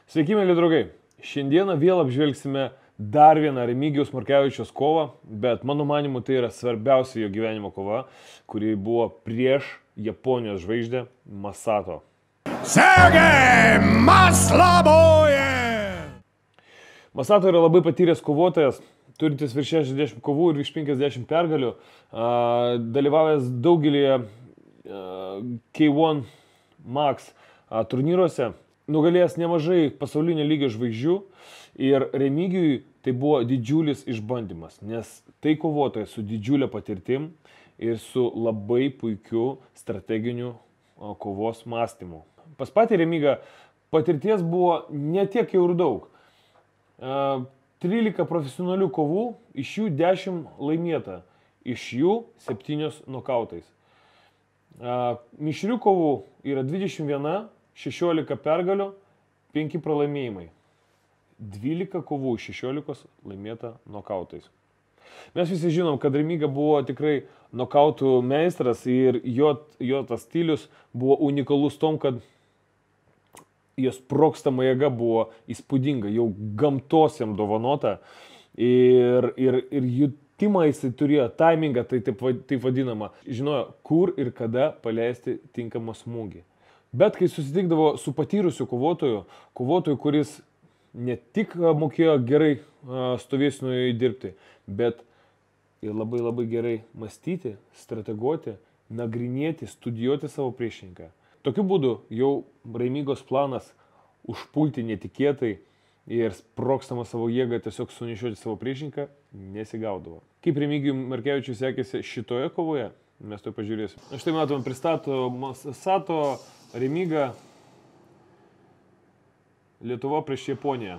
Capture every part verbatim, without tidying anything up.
Sveiki, mėly draugai. Šiandieną vėl apžvelgsime dar vieną Remigijaus Markevičiaus kovą, bet mano manimu tai yra svarbiausia jo gyvenimo kova, kuri buvo prieš Japonijos žvaigždę Masato. Sergej Maslaboje! Masato yra labai patyręs kovotojas, turintis virš šešiasdešimt kovų ir virš penkiasdešimt pergalių, dalyvavęs daugelį K vienas Max turnyruose, nugalėjęs nemažai pasaulinio lygio žvaigždžių ir Remigijui tai buvo didžiulis išbandymas, nes tai kovotojas su didžiulė patirtim ir su labai puikiu strateginiu kovos mąstymu. Pas patį Remigą patirties buvo ne tiek jau ir daug. trylika profesionalių kovų, iš jų dešimt laimėta, iš jų septynios nokautais. Mišrių kovų yra dvidešimt viena, šešiolika pergalių, penki pralaimėjimai. dvylika kovų iš šešiolikos laimėta nokautais. Mes visi žinom, kad Remiga buvo tikrai nokautų meistras ir jo, jo tas stilius buvo unikalus tom, kad jos sprogstama jėga buvo įspūdinga, jau gamtos jam dovanota ir, ir, ir jutimą jisai turėjo, timingą, tai taip, taip vadinama, žinojo, kur ir kada paleisti tinkamą smūgį. Bet kai susitikdavo su patyrusiu kovotoju, kovotoju, kuris ne tik mokėjo gerai stovėsinoje dirbti, bet ir labai labai gerai mąstyti, strateguoti, nagrinėti, studijuoti savo priešininką. Tokiu būdu jau Remigos planas užpulti netikėtai ir sprogstama savo jėgą tiesiog sunešioti savo priešininką nesigaudavo. Kaip Remigijui Markevičiui sekėsi šitoje kovoje, mes to pažiūrėsim. Štai matome, pristato Masato, Remiga, Lietuva prieš Japoniją.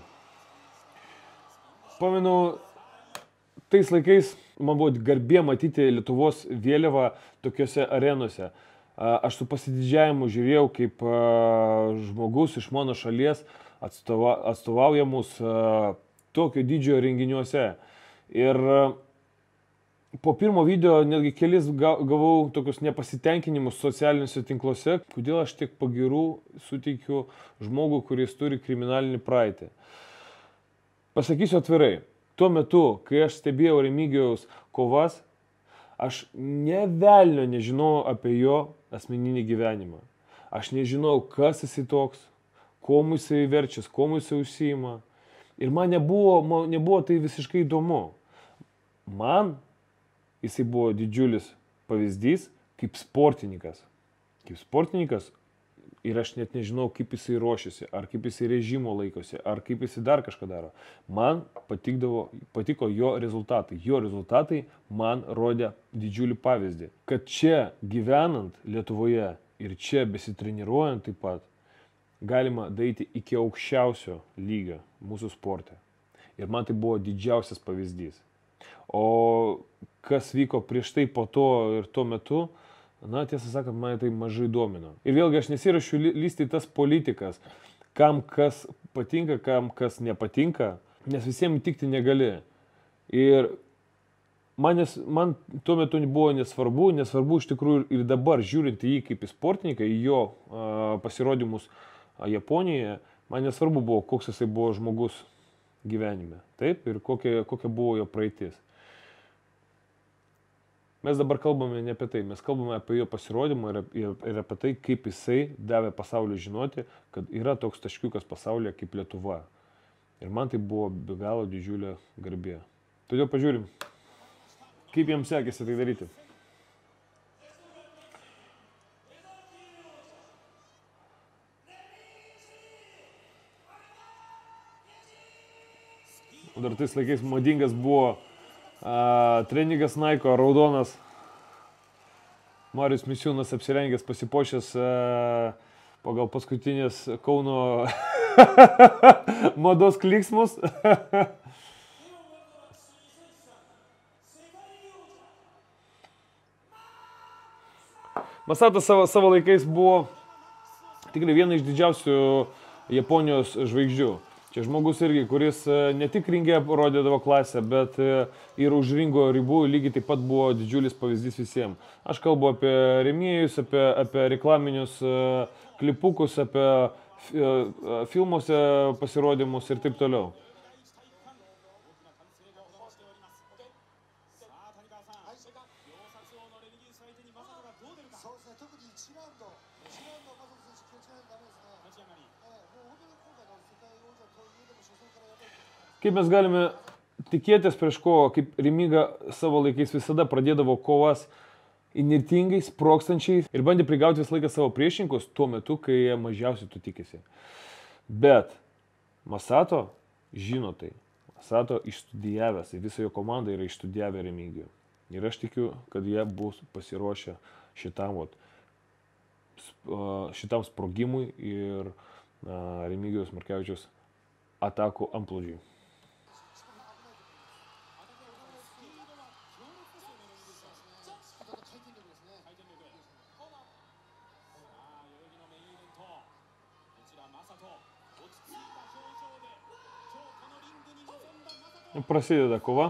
Pamenu, tais laikais man buvo garbė matyti Lietuvos vėliavą tokiuose arenose. Aš su pasididžiavimu žiūrėjau, kaip žmogus iš mano šalies atstova, atstovauja mus tokio didžiojo renginiuose. Ir po pirmo video netgi kelis gavau tokius nepasitenkinimus socialiniuose tinkluose, kodėl aš tiek pagirų suteikiu žmogui, kuris turi kriminalinį praeitį. Pasakysiu atvirai, tuo metu, kai aš stebėjau Remigijaus kovas, aš ne velnio nežinojau apie jo asmeninį gyvenimą. Aš nežinojau, kas jisai toks, kuom jisai verčias, kuom jisai užsiima. Ir man nebuvo, man nebuvo tai visiškai įdomu. Man jisai buvo didžiulis pavyzdys kaip sportininkas. Kaip sportininkas ir aš net nežinau, kaip jisai ruošiasi, ar kaip jisai režimo laikosi, ar kaip jisai dar kažką daro. Man patikdavo, patiko jo rezultatai. Jo rezultatai man rodė didžiulį pavyzdį. Kad čia gyvenant Lietuvoje ir čia besitreniruojant taip pat, galima daryti iki aukščiausio lygio mūsų sporte. Ir man tai buvo didžiausias pavyzdys. O kas vyko prieš tai, po to ir tuo metu, na, tiesą sakant, mane tai mažai domino. Ir vėlgi aš nesirašiu lysti tas politikas, kam kas patinka, kam kas nepatinka, nes visiems įtikti negali. Ir man, nes, man tuo metu buvo nesvarbu, nesvarbu iš tikrųjų ir dabar, žiūrint į jį kaip į sportininką, į jo a, pasirodymus a, Japonijoje, man nesvarbu buvo, koks jisai buvo žmogus gyvenime. Taip, ir kokia, kokia buvo jo praeitis. Mes dabar kalbame ne apie tai, mes kalbame apie jo pasirodymą ir, ir, ir apie tai, kaip jisai davė pasauliu žinoti, kad yra toks taškiukas pasaulyje kaip Lietuva. Ir man tai buvo be galo didžiulė garbė. Todėl pažiūrim, kaip jiems sekėsi tai daryti. O dar tais laikais madingas buvo A, treningas Naiko, raudonas. Marius Misiūnas apsirengęs, pasipošęs a, pagal paskutinės Kauno mados kliksmus. Masato savo, savo laikais buvo tikrai viena iš didžiausių Japonijos žvaigždžių. Čia žmogus irgi, kuris ne tik ringe rodydavo klasę, bet ir už ringo ribų lygiai taip pat buvo didžiulis pavyzdys visiems. Aš kalbu apie rėmėjus, apie, apie reklaminius klipukus, apie filmuose pasirodymus ir taip toliau. Kaip mes galime tikėtis prieš kovą, kaip Remyga savo laikais visada pradėdavo kovas įnirtingai, sprokstančiai ir bandė prigauti visą laiką savo priešininkus tuo metu, kai jie mažiausiai to tikisi. Bet Masato žino tai. Masato išstudijavęs, visa jo komanda yra išstudijavę Remygijų. Ir aš tikiu, kad jie bus pasiruošę šitam, vat, šitam sprogimui ir Remigijos Markevičiaus atakų antplūdžiui. Prasideda kova.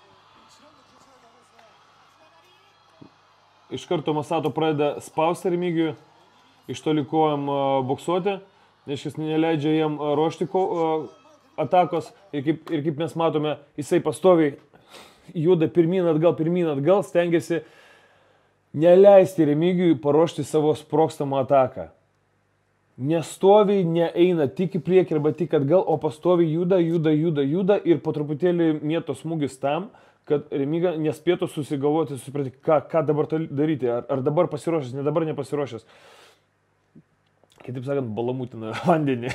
Iš karto Masato pradeda spausti Remygijų, iš toli kojam boksuoti, nes jis neleidžia jam ruošti atakos ir kaip, ir kaip mes matome, jisai pastoviai juda pirmyn atgal, pirmyn atgal, stengiasi neleisti Remygijui paruošti savo sprogstamą ataką. Nestoviai, neeina tik į priekį arba tik atgal, o pastoviai juda, juda, juda, juda ir po truputėlį mėto smūgis tam, kad Remyga nespėtų susigalvoti, susiprati, ką, ką dabar daryti, ar, ar dabar pasiruošęs, ne dabar nepasiruošęs. Kitaip sakant, balamutina vandenį.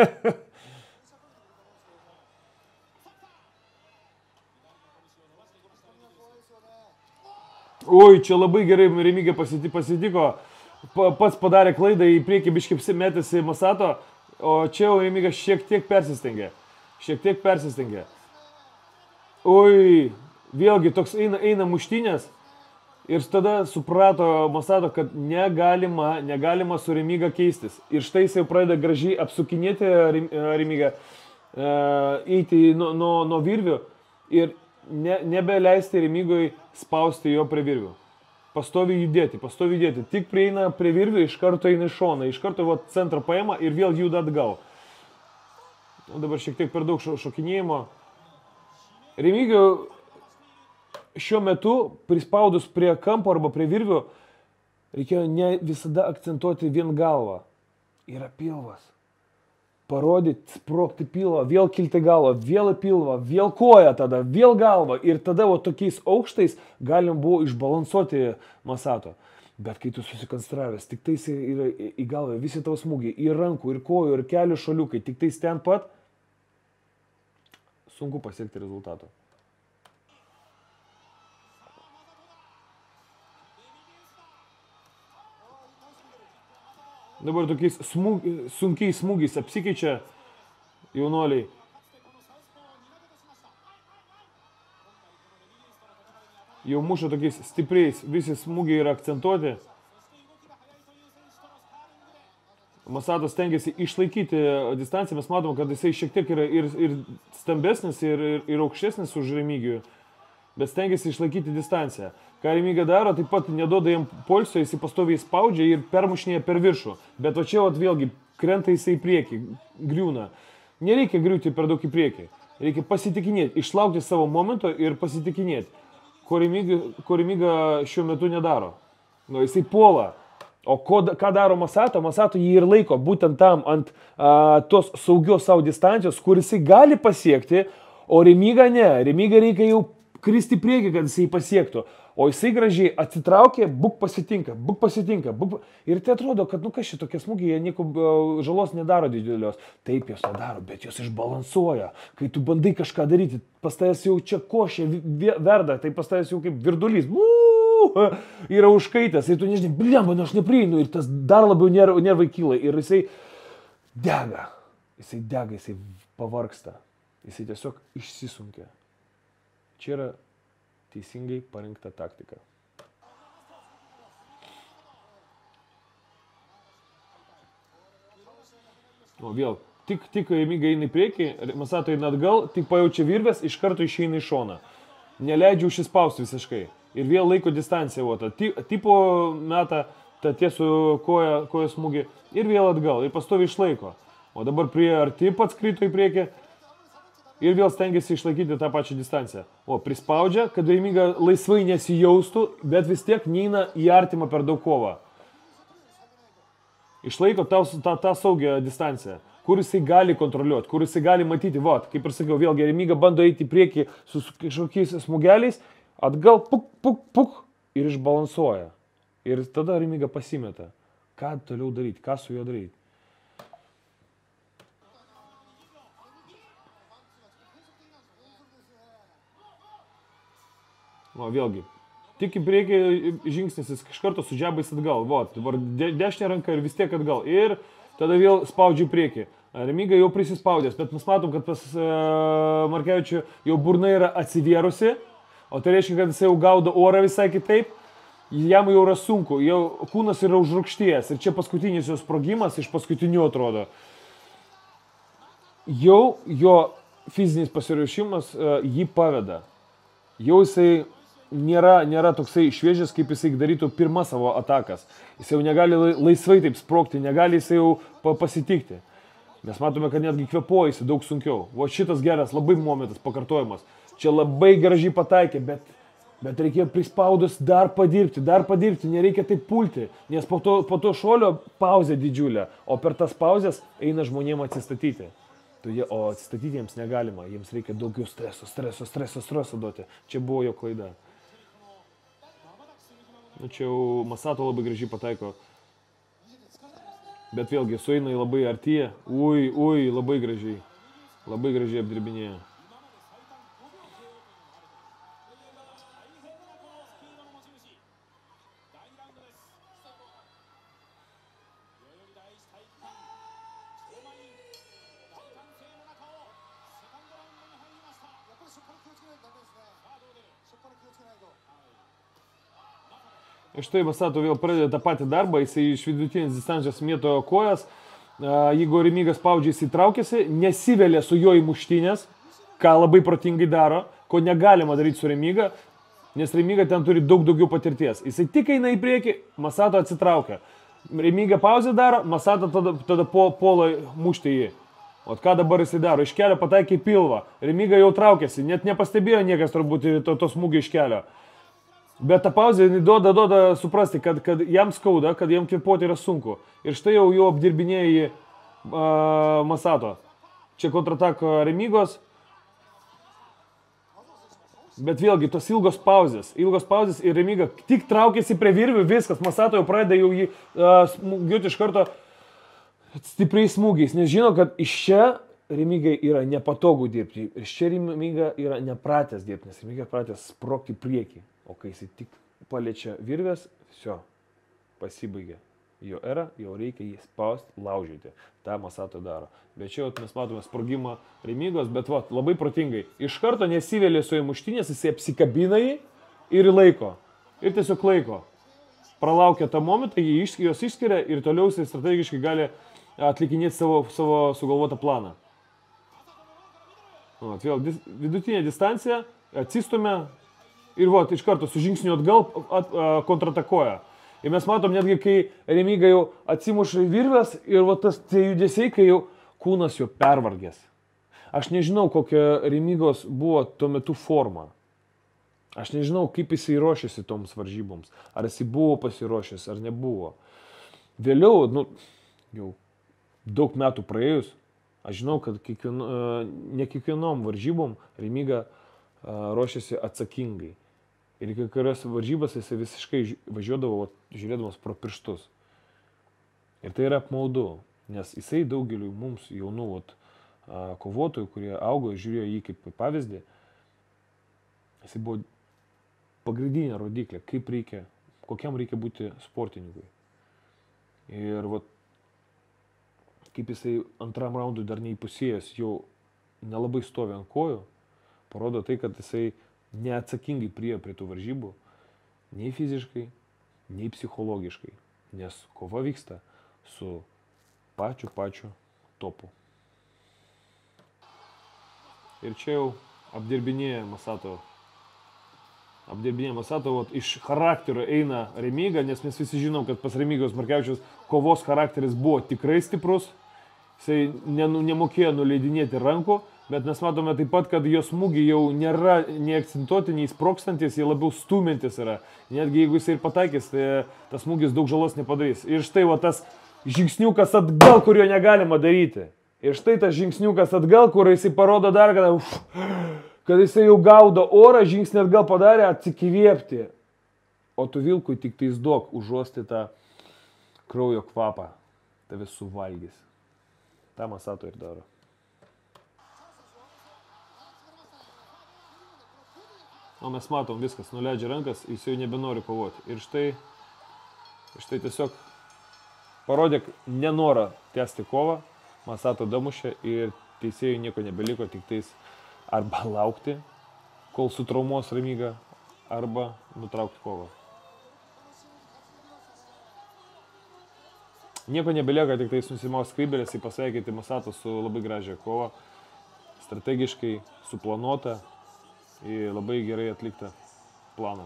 Oi, čia labai gerai Remyga pasitiko. Pats padarė klaidą, į priekį biškai metėsi Masato, o čia jau Remyga šiek tiek persistengė. Šiek tiek persistengė. Oi, vėlgi toks eina, eina muštynės ir tada suprato Masato, kad negalima, negalima su Remyga keistis. Ir štai jis jau pradeda gražiai apsukinėti Remygą, eiti nuo, nuo, nuo virvių ir ne, nebeleisti Remygui spausti jo prie virvių. Pastovi judėti, pastovi judėti. Tik prieina prie virvių, iš karto eina į šoną, iš karto va, centrą paima ir vėl juda atgal. O dabar šiek tiek per daug šokinėjimo. Remygio šiuo metu prispaudus prie kampo arba prie virvių reikėjo ne visada akcentuoti vien galvą. Yra pilvas. Parodyti, sprogti pilvą, vėl kilti galvą, vėl pilvą, vėl koją tada, vėl galvą. Ir tada o tokiais aukštais galim buvo išbalansuoti Masato. Bet kai tu susikonstravęs, tik tais yra į galvą, visi tavo smūgiai, į rankų, ir kojų, ir kelių šaliukai, tik tais ten pat, sunku pasiekti rezultato. Dabar tokiais smūg, sunkiais smūgiais apsikeičia jaunuoliai. Jau muša tokiais stipriais, visi smūgiai yra akcentuoti. Masatas stengiasi išlaikyti distanciją, mes matome, kad jisai šiek tiek yra ir, ir stambesnis, ir, ir, ir aukštesnis už Remygijų, bet stengiasi išlaikyti distanciją. Ką Remyga daro, taip pat neduoda jam polsio, jisai pastoviai spaudžia ir permušinėja per viršų. Bet o čia vat, vėlgi krenta jisai į priekį, griūna. Nereikia griūti per daug į priekį. Reikia pasitikinėti, išlaukti savo momento ir pasitikinėti. Ko Remyga, ko Remyga šiuo metu nedaro. Nu, jisai puola. O ko, ką daro Masato? Masato jį ir laiko būtent tam ant a, tos saugios savo distancijos, kur jisai gali pasiekti, o Remyga ne. Remyga reikia jau kristi priekį, kad jisai pasiektų. O jisai gražiai atsitraukė, buk pasitinka, buk pasitinka. Buk... Ir tai atrodo, kad, nu kas šitokie tokie smūgiai, jie nieko žalos nedaro didelios. Taip jos nedaro, bet jos išbalansuoja. Kai tu bandai kažką daryti, pas tavęs jau čia košė verda, tai pas tavęs jau kaip virdulys. Uuu, yra užkaitęs, ir tu nežinai, bliamba, nu aš neprieinu. Ir tas dar labiau nervai kyla. Ir jisai dega. Jisai dega, jisai pavargsta. Jisai tiesiog išsisunkia. Čia yra teisingai parinkta taktika. O vėl, tik, tik Remyga eina į priekį, Masato eina atgal, tik pajaučia virvės, iš karto išeina į šoną. Neleidžia užsispausti visiškai. Ir vėl laiko distanciją. Tipo meta tą tiesų koją, koją smūgį ir vėl atgal, ir pastovi išlaiko. O dabar prie arti pats krito į priekį ir vėl stengiasi išlaikyti tą pačią distanciją. O prispaudžia, kad Remyga laisvai nesijaustų, bet vis tiek neina į artimą per daug kovą. Išlaiko tą, tą, tą saugią distanciją, kur jisai gali kontroliuoti, kur jisai gali matyti. Vat, kaip ir sakiau, vėlgi Remyga bando eiti į priekį su kažkokiais smūgeliais, atgal puk, puk, puk ir išbalansuoja. Ir tada Remyga pasimeta. Ką toliau daryti, ką su juo daryti. O vėlgi, tik į priekį žingsnis, jis iš karto su džebais atgal. Vot, dabar de, dešinė ranka ir vis tiek atgal. Ir tada vėl spaudžia į priekį. Remyga jau prisispaudęs, bet mes matom, kad pas uh, Markevičių jau burna yra atsivėrusi, o tai reiškia, kad jis jau gaudo orą visai kitaip. Jam jau yra sunku, jau kūnas yra užrūkštėjęs. Ir čia paskutinis jo sprogimas iš paskutinių atrodo. Jau jo fizinis pasiruošimas uh, jį paveda. Jau jisai nėra, nėra toksai šviežias, kaip jisai darytų pirmą savo atakas. Jis jau negali laisvai taip sprokti, negali jisai jau pasitikti. Mes matome, kad netgi kvėpuoja jisai daug sunkiau. O šitas geras, labai momentas, pakartojimas. Čia labai gražiai pataikė, bet, bet reikėjo prispaudus dar padirbti, dar padirbti, nereikia taip pulti. Nes po to, po to šuolio pauzė didžiulė, o per tas pauzės eina žmonėm atsistatyti. O atsistatyti jiems negalima, jiems reikia daugiau streso, streso, streso, streso duoti. Čia buvo jo klaida. Nu, čia jau Masato labai gražiai pataiko. Bet vėlgi, sueina į labai arti. Ui, ui, labai gražiai. Labai gražiai apdirbinėja. Ir štai Masato vėl pradeda tą patį darbą, jisai iš vidutinės distancijos mėto kojas, jeigu Remyga spaudžia, jisai traukiasi, nesivelia su juo į muštynės, ką labai protingai daro, ko negalima daryti su Remyga, nes Remyga ten turi daug daugiau patirties. Jisai tik eina į priekį, Masato atsitraukia. Remyga pauzę daro, Masato tada, tada po, polo mušti jį. O ką dabar jisai daro? Iš kelio pataikė į pilvą. Remyga jau traukiasi, net nepastebėjo niekas turbūt to, to smūgio iš kelio. Bet ta pauzė duoda, duoda suprasti, kad, kad jam skauda, kad jam kvėpuoti yra sunku. Ir štai jau jau apdirbinėja į uh, Masato. Čia kontratako Remygos. Bet vėlgi, tos ilgos pauzės. Ilgos pauzės ir Remyga tik traukiasi prie virvių, viskas. Masato jau pradeda jau jį uh, smūgiuoti iš karto stipriais smūgiais. Nes žino, kad iš čia Remygai yra nepatogu dirbti. Iš čia Remyga yra nepratęs dirbti, nes Remyga pratęs sprokti priekį. O kai jis tik paliečia virvės, viso, pasibaigė jo era, jau reikia jį spausti, laužyti. Ta Masato daro. Bet čia mes matome sprogimą Remygos, bet va, labai protingai. Iš karto nesivėlė su įmuštinės, jis apsikabina jį ir laiko. Ir tiesiog laiko. Pralaukia tą momentą, jį jos išskiria ir toliau jis strategiškai gali atlikinėti savo, savo sugalvotą planą. O, vėl vidutinė distancija, atsistumia. Ir va, iš karto su žingsniu atgal at, a, kontratakoja. Ir mes matom netgi, kai Remyga jau atsimuša į virves ir va tas tie judesiai, kai jau kūnas jo pervargęs. Aš nežinau, kokia Remygos buvo tuo metu forma. Aš nežinau, kaip jisai ruošėsi toms varžyboms. Ar jisai buvo pasiruošęs, ar nebuvo. Vėliau, nu, jau daug metų praėjus, aš žinau, kad kiekvieno, ne kiekvienom varžybom Remyga ruošėsi atsakingai. Ir kai kurios varžybas jisai visiškai važiuodavo, žiūrėdamas pro pirštus. Ir tai yra apmaudu, nes jisai daugeliu mums jaunų vat, kovotojų, kurie augo ir žiūrėjo jį kaip pavyzdį, jisai buvo pagrindinė rodiklė, kaip reikia, kokiam reikia būti sportininkui. Ir vat, kaip jisai antram raundui dar neįpusėjęs, jau nelabai stovi ant kojų, parodo tai, kad jisai neatsakingai priėjo prie tų varžybų, nei fiziškai, nei psichologiškai, nes kova vyksta su pačiu pačiu topu. Ir čia jau apdirbinėja Masato apdirbinėja Masato, vat, iš charakterio eina Remyga, nes mes visi žinom, kad pas Remygijos Markevičiaus kovos charakteris buvo tikrai stiprus. Jisai nemokėjo nuleidinėti rankų, bet mes matome taip pat, kad jos smūgiai jau nėra nei akcentuoti, nei sprokstantis, jie labiau stumintis yra. Netgi jeigu jisai ir pataikys, tai tas smūgis daug žalos nepadarys. Ir štai va tas žingsniukas atgal, kurio negalima daryti. Ir štai tas žingsniukas atgal, kur jisai parodo dar, kad, uf, kad jisai jau gaudo orą, žingsnį atgal padarė, atsikvėpti. O tu Vilkui tik tais duok užuosti tą kraujo kvapą. Tave suvalgys. Ta Masato ir daro. O mes matom viskas, nuleidžia rankas, jis jau nebenori kovoti. Ir štai, štai tiesiog parodė nenorą tęsti kovą, Masato damušė ir teisėjui nieko nebeliko, tik tais arba laukti, kol sutraumuos Remygą, arba nutraukti kovą. Nieko nebelieka, tik tais nusimaus skrybėlės, jį pasveikyti Masato su labai gražia kova, strategiškai suplanuota ir labai gerai atliktą planą.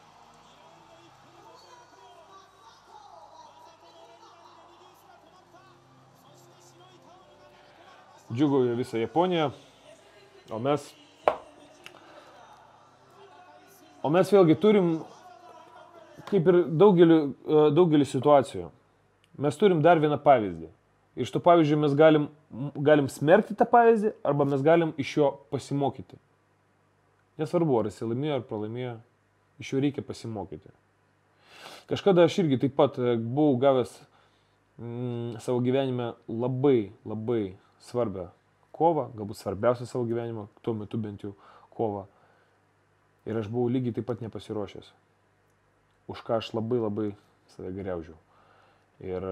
Džiugauja visą Japoniją, o mes, o mes vėlgi turim, kaip ir daugelį, daugelį situacijų, mes turim dar vieną pavyzdį. Iš to pavyzdžio mes galim, galim smerkti tą pavyzdį, arba mes galim iš jo pasimokyti. Nesvarbu, ar jis laimėjo, ar pralaimėjo, iš jo reikia pasimokyti. Kažkada aš irgi taip pat buvau gavęs mm, savo gyvenime labai, labai svarbią kovą, galbūt svarbiausią savo gyvenimo, tuo metu bent jau kovą. Ir aš buvau lygiai taip pat nepasiruošęs. Už ką aš labai, labai save griaužiau. Ir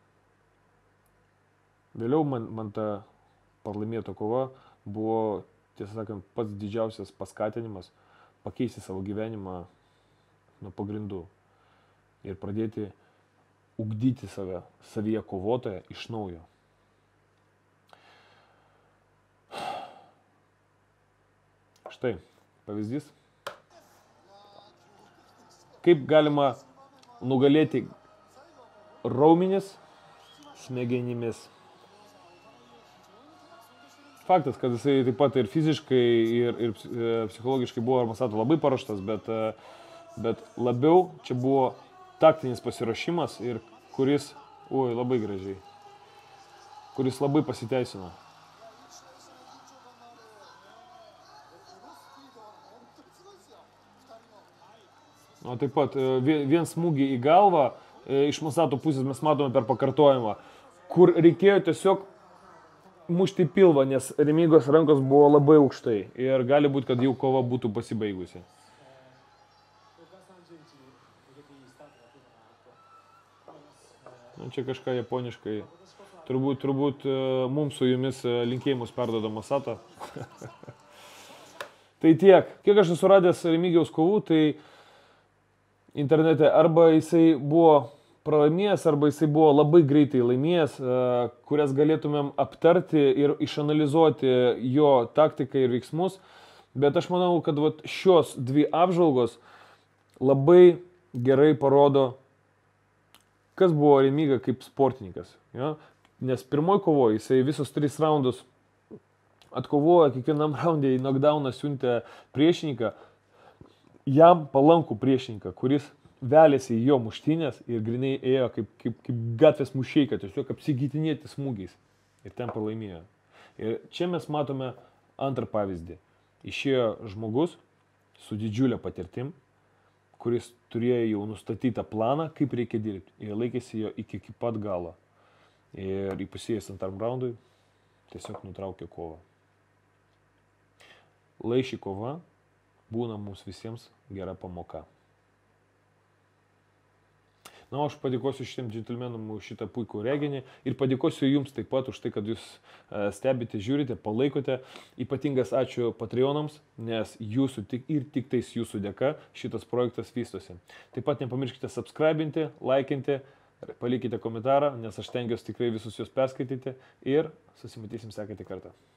vėliau man, man ta pralaimėta kova buvo, tiesą sakant, pats didžiausias paskatinimas pakeisti savo gyvenimą nuo pagrindų ir pradėti ugdyti save, savyje kovotoją iš naujo. Štai pavyzdys. Kaip galima nugalėti raumenis smegenimis. Faktas, kad jisai taip pat ir fiziškai, ir, ir psichologiškai buvo Masato labai paruoštas, bet, bet labiau čia buvo taktinis pasiruošimas ir kuris, oi, labai gražiai, kuris labai pasiteisino. O taip pat vien smūgį į galvą iš Masato pusės mes matome per pakartojimą, kur reikėjo tiesiog mušti pilvą, nes Remygos rankos buvo labai aukštai ir gali būti, kad jau kova būtų pasibaigusi. Na, čia kažką japoniškai. Turbūt, turbūt mums su jumis linkėjimus perduoda Masato. Tai tiek. Kiek aš esu radęs Remigijaus kovų, tai internete arba jisai buvo pralaimėjęs, arba jisai buvo labai greitai laimėjęs, kurias galėtumėm aptarti ir išanalizuoti jo taktiką ir veiksmus. Bet aš manau, kad vat šios dvi apžvalgos labai gerai parodo, kas buvo Remyga kaip sportininkas. Ja? Nes pirmoji kovoje jisai visus tris raundus atkovojo, kiekvienam raundė į knockdowną siuntė priešininką, jam palankų priešininką, kuris velėsi į jo muštynės ir grinai ėjo kaip, kaip, kaip gatvės mušeika, tiesiog apsigytinėti smūgiais. Ir ten pralaimėjo. Ir čia mes matome antrą pavyzdį. Išėjo žmogus su didžiulė patirtim, kuris turėjo jau nustatytą planą, kaip reikia dirbti. Ir laikėsi jo iki, iki pat galo. Ir įpusėjus antram raundui tiesiog nutraukė kovą. Laiši kova būna mums visiems gera pamoka. Na, o aš padėkosiu šitiem džentelmenam už šitą puikų reginį ir padėkosiu jums taip pat už tai, kad jūs stebite, žiūrite, palaikote. Ypatingas ačiū Patreonams, nes jūsų tik ir tik tais jūsų dėka šitas projektas vystosi. Taip pat nepamirškite subscribinti, laikinti, palikite komentarą, nes aš tengiuosi tikrai visus juos perskaityti ir susimatysim sekantį kartą.